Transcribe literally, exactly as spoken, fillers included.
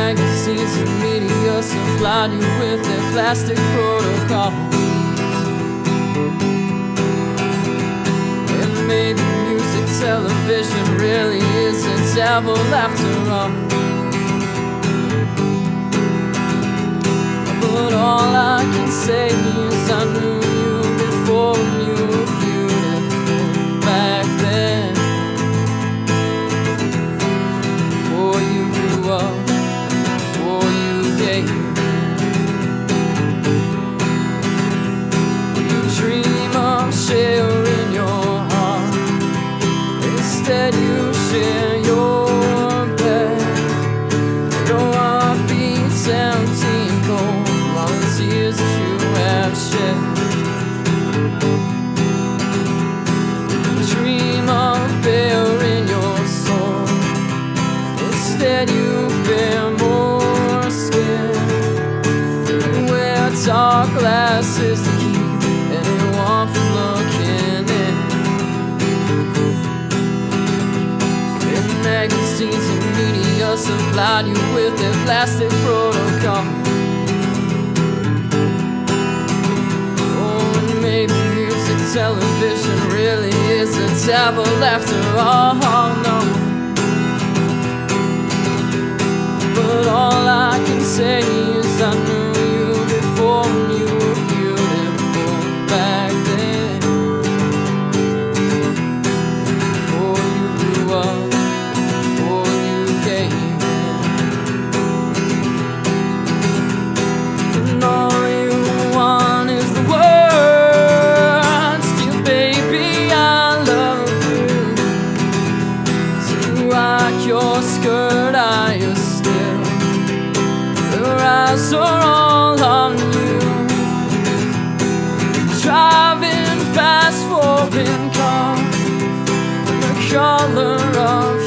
magazines and media supplied you with their plastic protocol. And maybe music television really isn't devil after all. But all I can say is I knew you before you were beautiful back then. Before you grew up, before you gave in. You dream of sharing your heart, instead you share your bed. Your heart beats empty and cold, all the tears that you have shed. You dream of bearing your soul, instead you bear more skin. You wear dark glasses to keep anyone from looking in. And magazines and media supplied you with their plastic protocol. Television really is a devil after all, no. But all I can say is I knew you before you were beautiful back then. Before you grew up, before you gave in. And all you want is the world. Your skirt, are you still? Your eyes are all on you. Driving fast, foreign cars, the color of